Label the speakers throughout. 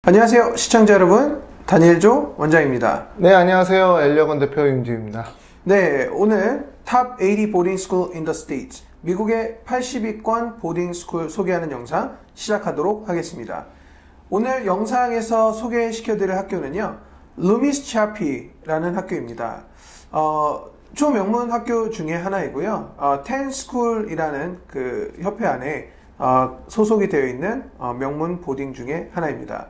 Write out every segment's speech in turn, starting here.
Speaker 1: 안녕하세요 시청자 여러분, 다니엘조 원장입니다.
Speaker 2: 네, 안녕하세요. 엘리어건 대표 임지입니다.
Speaker 1: 네, 오늘 Top 80 Boarding School in the States, 미국의 80위권 보딩 스쿨 소개하는 영상 시작하도록 하겠습니다. 오늘 영상에서 소개시켜드릴 학교는요, 루미스 차피라는 학교입니다. 초명문 학교 중에 하나이고요. 텐 스쿨이라는 그 협회 안에 소속이 되어 있는 명문 보딩 중에 하나입니다.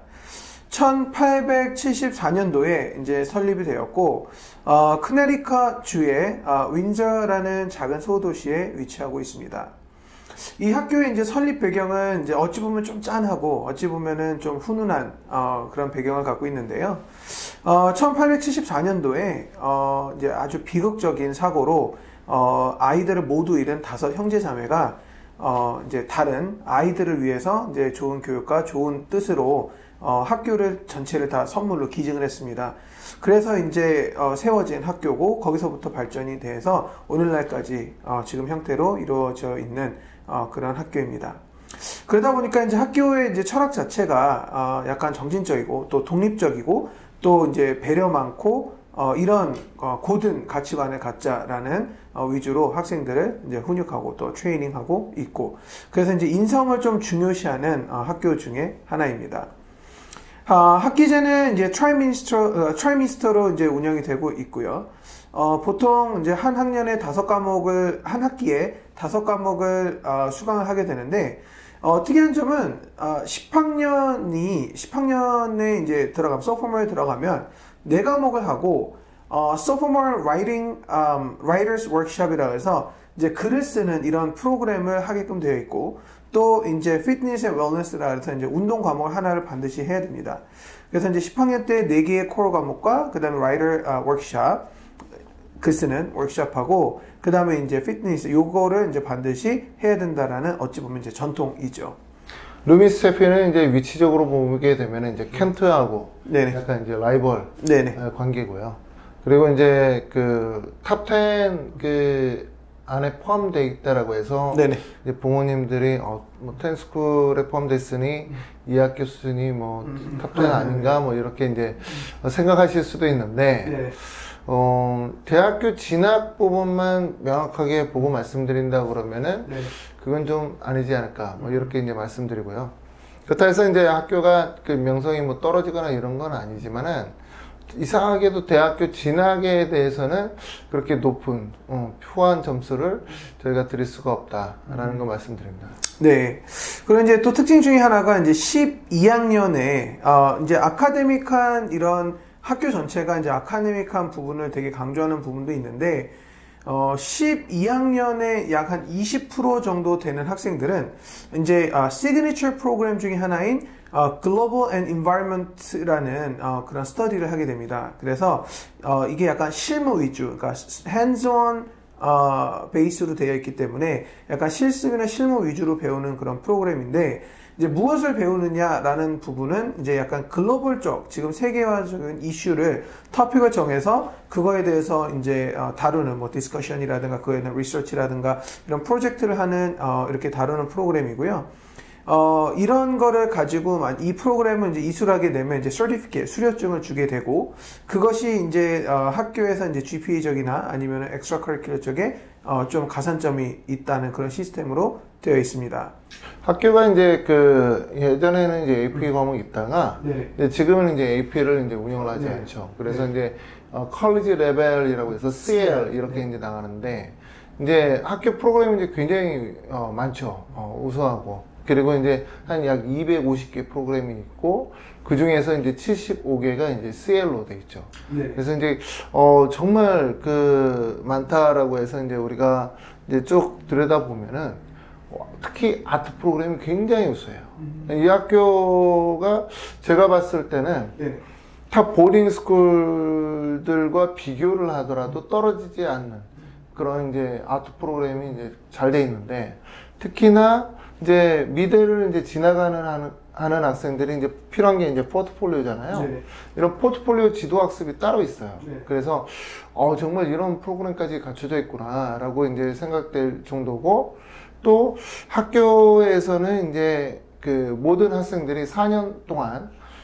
Speaker 1: 1874년도에 이제 설립이 되었고, 크네리컷 주의 윈저라는 작은 소도시에 위치하고 있습니다. 이 학교의 이제 설립 배경은 이제 어찌 보면 좀 짠하고 어찌 보면은 좀 훈훈한 그런 배경을 갖고 있는데요. 1874년도에 이제 아주 비극적인 사고로 아이들을 모두 잃은 5 형제 자매가 이제 다른 아이들을 위해서 이제 좋은 교육과 좋은 뜻으로 학교를 전체를 다 선물로 기증을 했습니다. 그래서 이제 세워진 학교고, 거기서부터 발전이 돼서 오늘날까지 지금 형태로 이루어져 있는 그런 학교입니다. 그러다 보니까 이제 학교의 이제 철학 자체가 약간 정신적이고 또 독립적이고 또 이제 배려 많고 이런 고든 가치관을 갖자라는 위주로 학생들을 이제 훈육하고 또 트레이닝하고 있고, 그래서 이제 인성을 좀 중요시하는 학교 중에 하나입니다. 학기제는 이제 트라이미스터로 이제 운영이 되고 있고요. 보통 이제 한 학기에 5과목을 수강을 하게 되는데, 특이한 점은 10학년에 이제 들어가면, 소포머에 들어가면 4과목을 하고, 소포머 라이터스 워크숍이라고 해서 이제 글을 쓰는 이런 프로그램을 하게끔 되어 있고, 또 이제 피트니스 앤 웰니스라 해서 이제 운동 과목을 하나를 반드시 해야 됩니다. 그래서 이제 10학년 때 4개의 코어 과목과 그 다음에 라이터 워크숍, 글 쓰는 워크숍하고, 그 다음에 이제 피트니스, 요거를 이제 반드시 해야 된다라는 어찌 보면 이제 전통이죠.
Speaker 2: 루미스 차피는 이제 위치적으로 보게 되면 이제 켄트하고
Speaker 1: 네네.
Speaker 2: 약간 이제 라이벌
Speaker 1: 네네.
Speaker 2: 관계고요. 그리고 이제 그 탑 10 그 안에 포함되어 있다라고 해서
Speaker 1: 네네.
Speaker 2: 이제 부모님들이 뭐 텐스쿨에 포함됐으니 이 학교 수준이 뭐 탑 10 아닌가 뭐 이렇게 이제 생각하실 수도 있는데,
Speaker 1: 네네.
Speaker 2: 대학교 진학 부분만 명확하게 보고 말씀드린다 그러면은
Speaker 1: 네네.
Speaker 2: 그건 좀 아니지 않을까 뭐 이렇게 이제 말씀드리고요. 그렇다 해서 이제 학교가 그 명성이 뭐 떨어지거나 이런 건 아니지만은, 이상하게도 대학교 진학에 대해서는 그렇게 높은 표한 점수를 저희가 드릴 수가 없다라는 거 말씀드립니다.
Speaker 1: 네. 그리고 이제 또 특징 중에 하나가 이제 12학년에 이제 아카데믹한 이런 학교 전체가 이제 아카데믹한 부분을 되게 강조하는 부분도 있는데, 12학년에 약 한 20% 정도 되는 학생들은 이제 시그니처 프로그램 중에 하나인 Global and Environment라는 그런 스터디를 하게 됩니다. 그래서 이게 약간 실무 위주, 그러니까 hands-on 베이스로 되어 있기 때문에 약간 실습이나 실무 위주로 배우는 그런 프로그램인데, 이제 무엇을 배우느냐라는 부분은 이제 약간 글로벌적, 지금 세계화적인 이슈를, 토픽을 정해서 그거에 대해서 이제 다루는 뭐 디스커션이라든가 그거에 대한 리서치라든가 이런 프로젝트를 하는 이렇게 다루는 프로그램이고요. 이런 거를 가지고 이 프로그램을 이제 이수하게 되면 이제 서티피케이트, 수료증을 주게 되고, 그것이 이제 학교에서 이제 GPA적이나 아니면 엑스트라 커리큘러 쪽에 좀 가산점이 있다는 그런 시스템으로 되어 있습니다.
Speaker 2: 학교가 이제 그 예전에는 이제 AP 과목이 있다가
Speaker 1: 네.
Speaker 2: 지금은 이제 AP를 이제 운영을 하지 않죠. 그래서 이제 컬리지 레벨이라고 해서 CL 이렇게 이제 나가는데, 이제 학교 프로그램이 이제 굉장히 많죠. 우수하고. 그리고 이제 한 약 250개 프로그램이 있고, 그 중에서 이제 75개가 이제 CL로 돼 있죠.
Speaker 1: 네.
Speaker 2: 그래서 이제 정말 그 많다라고 해서 이제 우리가 이제 쭉 들여다 보면은, 특히 아트 프로그램이 굉장히 우수해요. 이 학교가 제가 봤을 때는
Speaker 1: 네.
Speaker 2: 탑 보딩 스쿨들과 비교를 하더라도 떨어지지 않는 그런 이제 아트 프로그램이 이제 잘 돼 있는데, 특히나 이제 미대를 이제 지나가는 하는 학생들이 이제 필요한 게 이제 포트폴리오잖아요.
Speaker 1: 네.
Speaker 2: 이런 포트폴리오 지도 학습이 따로 있어요.
Speaker 1: 네.
Speaker 2: 그래서 정말 이런 프로그램까지 갖춰져 있구나라고 이제 생각될 정도고, 또 학교에서는 이제 그 모든 학생들이 4년 동안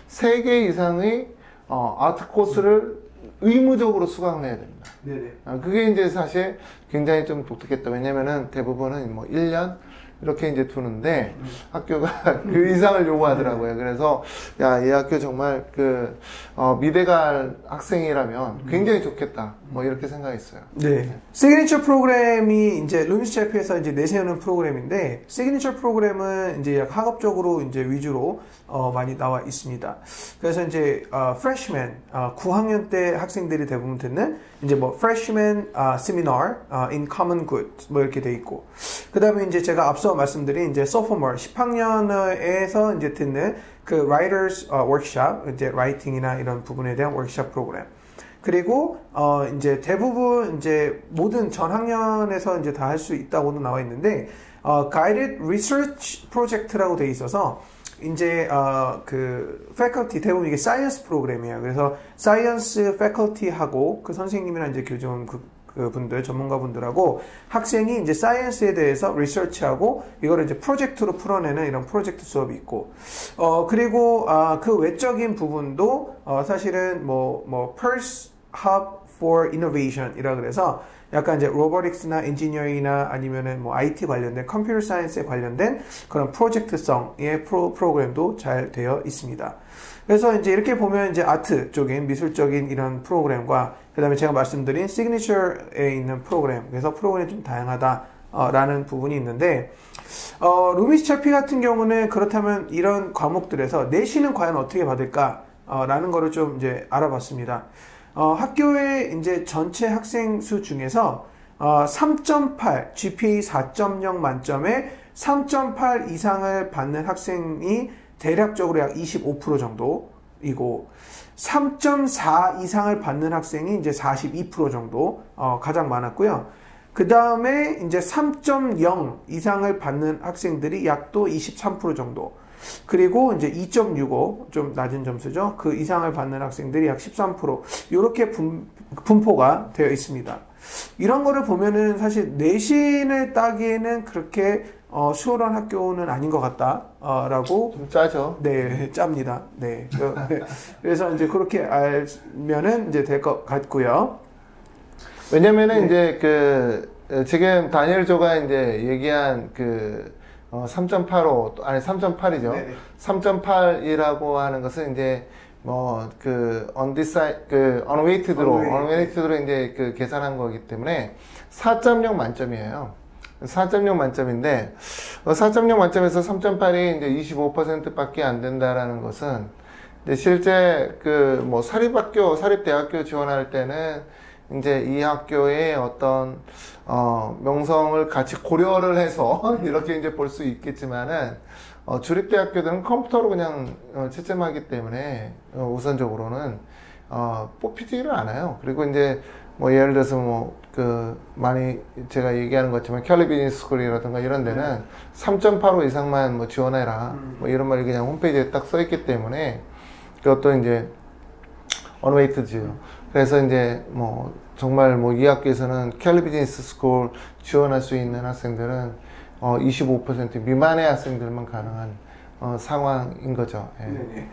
Speaker 2: 3개 이상의 아트 코스를 의무적으로 수강을 해야 됩니다.
Speaker 1: 네네.
Speaker 2: 그게 이제 사실 굉장히 좀 독특했다. 왜냐면은 대부분은 뭐 1년 이렇게 이제 두는데 학교가 그 이상을 요구하더라고요. 그래서 야, 이 학교 정말 미대 갈 학생이라면 굉장히 좋겠다. 뭐 이렇게 생각했어요.
Speaker 1: 네. 시그니처 프로그램이 이제 루미스 제피에서 이제 내세우는 프로그램인데, 시그니처 프로그램은 이제 약 학업적으로 이제 위주로 많이 나와 있습니다. 그래서 이제 freshman 9학년 때 학생들이 대부분 듣는 이제 뭐 freshman seminar in common good 뭐 이렇게 돼 있고, 그다음에 이제 제가 앞서 말씀드린 이제 sophomore 10학년에서 이제 듣는 그 writers workshop, 이제 라이팅이나 이런 부분에 대한 워크숍 프로그램. 그리고 이제 대부분 이제 모든 전 학년에서 이제 다 할 수 있다고도 나와 있는데, guided research project라고 돼 있어서 이제 그 faculty 대부분 이게 science 프로그램이에요. 그래서 science faculty하고 그 선생님이나 이제 교정 그 분들, 전문가분들하고 학생이 이제 사이언스에 대해서 리서치하고 이거를 이제 프로젝트로 풀어내는 이런 프로젝트 수업이 있고, 그리고 그 외적인 부분도 사실은 뭐 Pulse Hub for Innovation 이라 그래서 약간 이제 로보틱스나 엔지니어링이나 아니면은 뭐 IT 관련된 컴퓨터 사이언스에 관련된 그런 프로젝트성의 프로그램도 잘 되어 있습니다. 그래서 이제 이렇게 보면 이제 아트 쪽인 미술적인 이런 프로그램과 그 다음에 제가 말씀드린 시그니처에 있는 프로그램, 그래서 프로그램이 좀 다양하다라는 부분이 있는데, 루미스 차피 같은 경우는 그렇다면 이런 과목들에서 내신은 과연 어떻게 받을까라는 거를 좀 이제 알아봤습니다. 학교의 이제 전체 학생 수 중에서 3.8, GPA 4.0 만점에 3.8 이상을 받는 학생이 대략적으로 약 25% 정도이고, 3.4 이상을 받는 학생이 이제 42% 정도 가장 많았고요. 그 다음에 이제 3.0 이상을 받는 학생들이 약 또 23% 정도. 그리고 이제 2.65 좀 낮은 점수죠. 그 이상을 받는 학생들이 약 13%. 이렇게 분포가 되어 있습니다. 이런 거를 보면은 사실 내신을 따기에는 그렇게 수월한 학교는 아닌 것 같다라고
Speaker 2: 좀 짜죠.
Speaker 1: 네, 짭니다. 네. 그래서 이제 그렇게 알면은 이제 될 것 같고요.
Speaker 2: 왜냐면은 네. 이제 지금 다니엘 조가 이제 얘기한 3.85 아니 3.8이죠. 네네. 3.8이라고 하는 것은 이제 unweighted로 이제 계산한 거기 때문에 4.0 만점이에요. 4.0 만점인데 4.0 만점에서 3.8이 이제 25%밖에 안 된다라는 것은 이제 실제 사립대학교 지원할 때는 이제 이 학교의 어떤 명성을 같이 고려를 해서 이렇게 이제 볼 수 있겠지만은 주립대학교들은 컴퓨터로 그냥 채점하기 때문에 우선적으로는 뽑히지를 않아요. 그리고 이제 예를 들어서 많이 제가 얘기하는 것처럼 캘리 비즈니스 스쿨이라든가 이런 데는 3.85 이상만 지원해라 이런 말이 그냥 홈페이지에 딱 써 있기 때문에 그것도 이제 언웨이트지요. 그래서 이제 정말 이 학교에서는 캘리 비즈니스 스쿨 지원할 수 있는 학생들은 25% 미만의 학생들만 가능한 상황인 거죠. 예.
Speaker 1: 네네.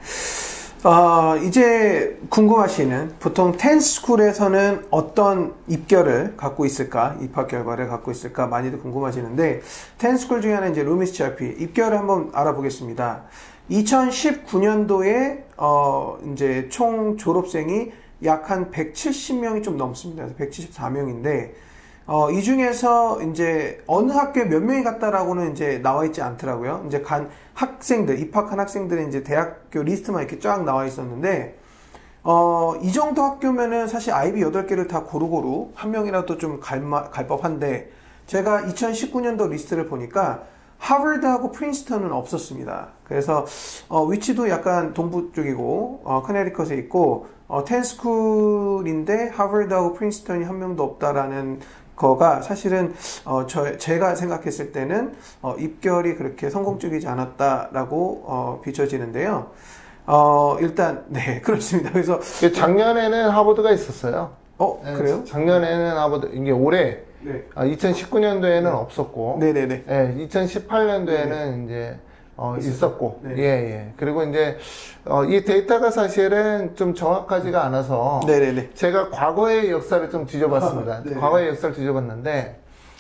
Speaker 1: 이제 궁금하시는, 보통 텐스쿨에서는 어떤 입결을 갖고 있을까, 입학 결과를 갖고 있을까 많이들 궁금하시는데, 텐스쿨 중에 하나는 이제 루미스 차피 입결을 한번 알아보겠습니다. 2019년도에 이제 총 졸업생이 약 한 170명이 좀 넘습니다. 174명인데 이 중에서 이제 어느 학교에 몇 명이 갔다라고는 이제 나와 있지 않더라고요. 이제 간 학생들, 입학한 학생들의 이제 대학교 리스트만 이렇게 쫙 나와 있었는데, 이 정도 학교면은 사실 아이비 8개를 다 고루고루 한 명이라도 좀 갈 법한데, 제가 2019년도 리스트를 보니까 하버드하고 프린스턴은 없었습니다. 그래서 위치도 약간 동부 쪽이고 커네리컷에 있고 텐스쿨인데 하버드하고 프린스턴이 한 명도 없다라는 거가 사실은 제가 생각했을 때는 입결이 그렇게 성공적이지 않았다라고 비춰지는데요. 일단 네, 그렇습니다. 그래서
Speaker 2: 작년에는 하버드가 있었어요.
Speaker 1: 그래요?
Speaker 2: 작년에는 하버드, 이게 올해
Speaker 1: 네.
Speaker 2: 2019년도에는 없었고,
Speaker 1: 네네네.
Speaker 2: 네, 2018년도에는 이제 있었고,
Speaker 1: 네.
Speaker 2: 예. 그리고 이제, 이 데이터가 사실은 좀 정확하지가 않아서,
Speaker 1: 네네네.
Speaker 2: 제가 과거의 역사를 좀 뒤져봤습니다.
Speaker 1: 네.
Speaker 2: 과거의 역사를 뒤져봤는데,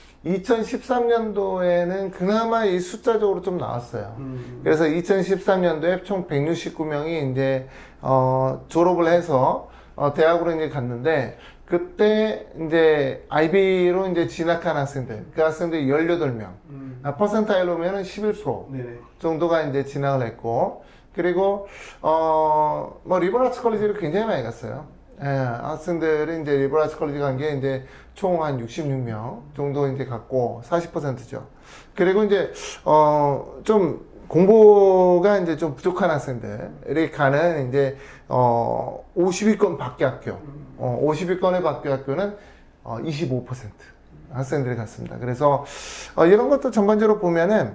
Speaker 2: 2013년도에는 그나마 이 숫자적으로 좀 나왔어요. 그래서 2013년도에 총 169명이 이제, 졸업을 해서, 대학으로 이제 갔는데, 그때 이제 IB로 이제 진학한 학생들, 그 학생들이 18명, 퍼센타일로 보면은 11%
Speaker 1: 네네.
Speaker 2: 정도가 이제 진학을 했고, 그리고, 뭐, 리버럴 아츠 컬리지를 굉장히 많이 갔어요. 예, 학생들이 이제 리버럴 아츠 컬리지 간 게 이제 총 한 66명 정도 이제 갔고, 40%죠. 그리고 이제, 좀, 공부가 이제 좀 부족한 학생들이 가는 이제 50위권 밖의 학교, 50위권의 밖의 학교는 25% 학생들이 갔습니다. 그래서 이런 것도 전반적으로 보면은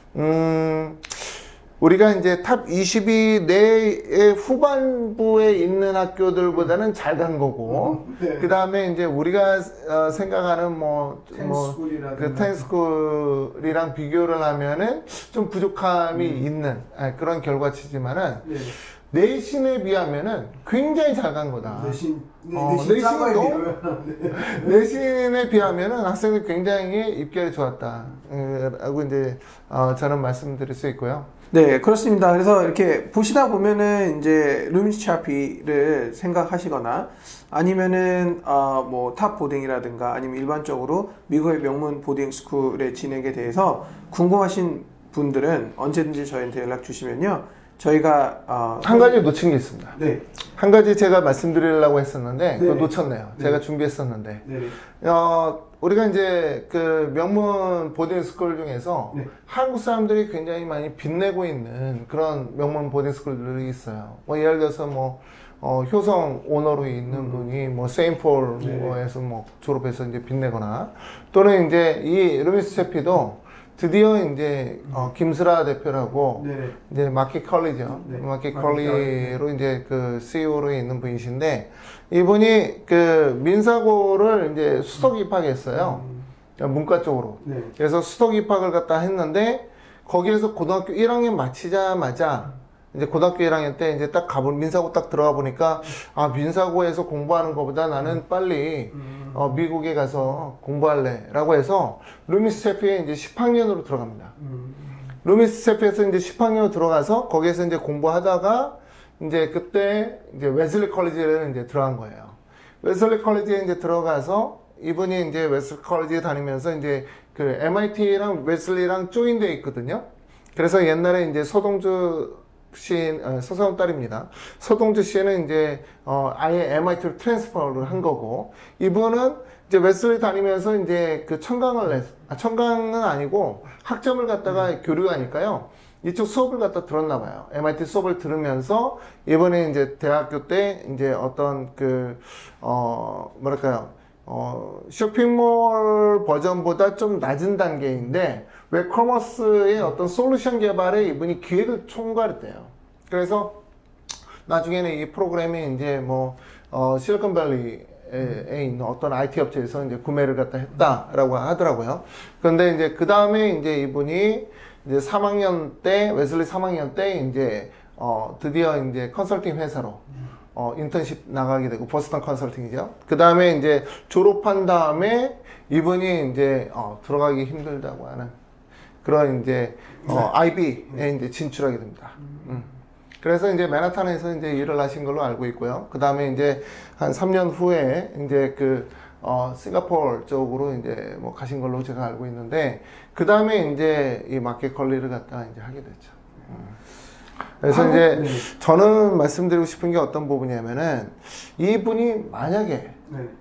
Speaker 2: 우리가 이제 탑 20위 내의 후반부에 있는 학교들보다는 잘 간 거고,
Speaker 1: 네.
Speaker 2: 그 다음에 이제 우리가 생각하는 그 텐스쿨이랑 비교를 하면은 좀 부족함이 있는 그런 결과치지만은, 네. 내신에 비하면은 굉장히 잘 간 거다. 내신에 비하면은 학생들이 굉장히 입결이 좋았다. 라고 이제, 저는 말씀드릴 수 있고요.
Speaker 1: 네, 그렇습니다. 그래서 이렇게 보시다 보면은 이제 루미스 차피를 생각하시거나 아니면은 뭐 탑 보딩이라든가 아니면 일반적으로 미국의 명문 보딩 스쿨의 진행에 대해서 궁금하신 분들은 언제든지 저희한테 연락 주시면요. 저희가
Speaker 2: 한 가지 놓친 게 있습니다.
Speaker 1: 네.
Speaker 2: 한 가지 제가 말씀드리려고 했었는데 그거 놓쳤네요.
Speaker 1: 네.
Speaker 2: 제가 준비했었는데.
Speaker 1: 네.
Speaker 2: 우리가 이제 그 명문 보딩 스쿨 중에서
Speaker 1: 네.
Speaker 2: 한국 사람들이 굉장히 많이 빛내고 있는 그런 명문 보딩 스쿨들이 있어요. 뭐 예를 들어서 뭐 효성 오너로 있는 분이 뭐 세인폴에서 뭐 졸업해서 이제 빛내거나, 또는 이제 이 루미스 채피도 드디어 이제 김슬아 대표라고 이제 마켓 컬리죠. 마켓 컬리로 이제 그 CEO로 있는 분이신데, 이분이 그 민사고를 이제 수석 입학했어요. 문과 쪽으로. 그래서 수석 입학을 갖다 했는데, 거기에서 고등학교 1학년 마치자마자 이제 고등학교 1학년 때 이제 딱 민사고 딱 들어가 보니까, 민사고에서 공부하는 것보다 나는 빨리 미국에 가서 공부할래 라고 해서 루미스 채피에 이제 10학년으로 들어갑니다. 루미스 채피에서 이제 10학년으로 들어가서 거기에서 이제 공부하다가 이제 그때 이제 웨슬리 컬리지를 이제 들어간 거예요. 웨슬리 컬리지에 이제 들어가서 이분이 이제 웨슬리 컬리지에 다니면서 이제 그 MIT랑 웨슬리랑 조인돼 있거든요. 그래서 옛날에 이제 서동주 시인, 서서운 딸입니다. 서동주 씨는 이제, 아예 MIT로 트랜스퍼를 한 거고, 이분은 이제 웨슬리 다니면서 이제 그 청강은 아니고 학점을 갖다가 교류하니까요. 이쪽 수업을 갖다 들었나 봐요. MIT 수업을 들으면서 이번에 이제 대학교 때 이제 어떤 쇼핑몰 버전보다 좀 낮은 단계인데, 웹 커머스의 어떤 솔루션 개발에 이분이 기획을 총괄했대요. 그래서 나중에는 이 프로그램이 이제 뭐, 실리콘밸리에 있는 어떤 IT 업체에서 이제 구매를 갖다 했다라고 하더라고요. 그런데 이제 그 다음에 이제 이분이 이제 3학년 때, 웨슬리 3학년 때 이제, 드디어 이제 컨설팅 회사로 인턴십 나가게 되고, 보스턴 컨설팅이죠. 그 다음에 이제 졸업한 다음에 이분이 이제, 들어가기 힘들다고 하는 그런 이제, IB에 이제 진출하게 됩니다. 그래서 이제 맨하탄에서 이제 일을 하신 걸로 알고 있고요. 그 다음에 이제 한 3년 후에 이제 싱가포르 쪽으로 이제 뭐 가신 걸로 제가 알고 있는데, 그 다음에 이제 이 마켓 컬리를 갖다가 이제 하게 됐죠. 그래서 이제 저는 말씀드리고 싶은 게 어떤 부분이냐면은, 이분이 만약에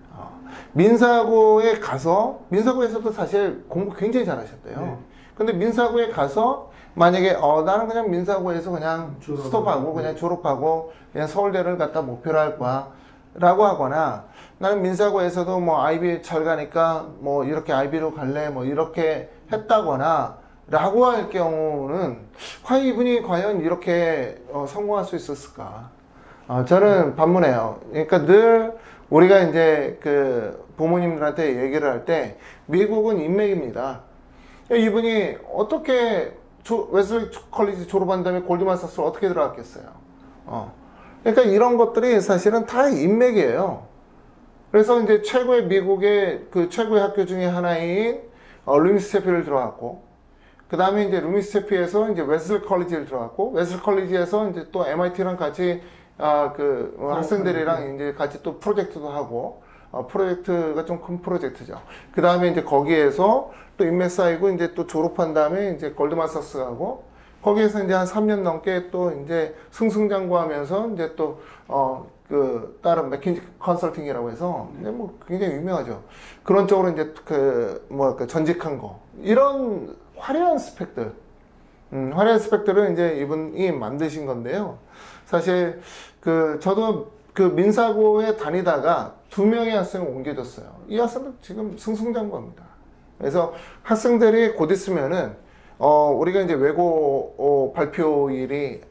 Speaker 2: 민사고에 가서, 민사고에서도 사실 공부 굉장히 잘하셨대요. 근데 민사고에 가서 만약에 나는 그냥 민사고에서 그냥 스톱하고 그냥 졸업하고 그냥 서울대를 갖다 목표로 할 거야 라고 하거나, 나는 민사고에서도 뭐 IB 잘 가니까 뭐 이렇게 IB로 갈래 뭐 이렇게 했다거나 라고 할 경우는 이분이 과연 이렇게 성공할 수 있었을까? 저는 반문해요. 그러니까 늘 우리가 이제 그 부모님들한테 얘기를 할 때, 미국은 인맥입니다. 이분이 어떻게 웨슬리 컬리지 졸업한 다음에 골드만삭스로 어떻게 들어갔겠어요? 그러니까 이런 것들이 사실은 다 인맥이에요. 그래서 이제 최고의 미국의 그 최고의 학교 중에 하나인 루미스테피를 들어갔고, 그 다음에 이제 루미스테피에서 이제 웨슬리 컬리지를 들어갔고, 웨슬리 컬리지에서 이제 또 MIT랑 같이 학생들이랑 이제 같이 또 프로젝트도 하고, 프로젝트가 좀 큰 프로젝트죠. 그 다음에 이제 거기에서 또 인맥 쌓이고 이제 또 졸업한 다음에 이제 골드만삭스 가고, 거기에서 이제 한 3년 넘게 또 이제 승승장구하면서 이제 또 다른 맥킨지 컨설팅이라고 해서 이제 뭐 굉장히 유명하죠. 그런 쪽으로 이제 전직한 거. 이런 화려한 스펙들. 화려한 스펙들은 이제 이분이 만드신 건데요. 사실 저도 민사고에 다니다가 2명의 학생을 옮겨줬어요. 이 학생들 지금 승승장구합니다. 그래서 학생들이 곧 있으면은 우리가 이제 외고 발표일이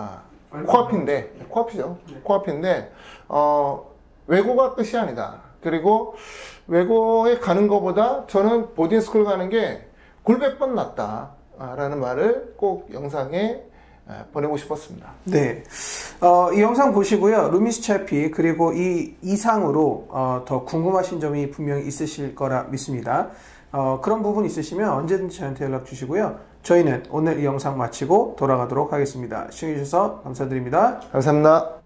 Speaker 2: 코앞이죠. 네. 코앞인데 외고가 끝이 아니다. 그리고 외고에 가는 것보다 저는 보딩스쿨 가는 게 굴100번 낫다라는 말을 꼭 영상에 보내고 싶었습니다.
Speaker 1: 네. 이 영상 보시고요. 루미스 채피 그리고 이 이상으로 더 궁금하신 점이 분명히 있으실 거라 믿습니다. 그런 부분 있으시면 언제든지 저한테 연락 주시고요. 저희는 오늘 이 영상 마치고 돌아가도록 하겠습니다. 시청해주셔서 감사드립니다.
Speaker 2: 감사합니다.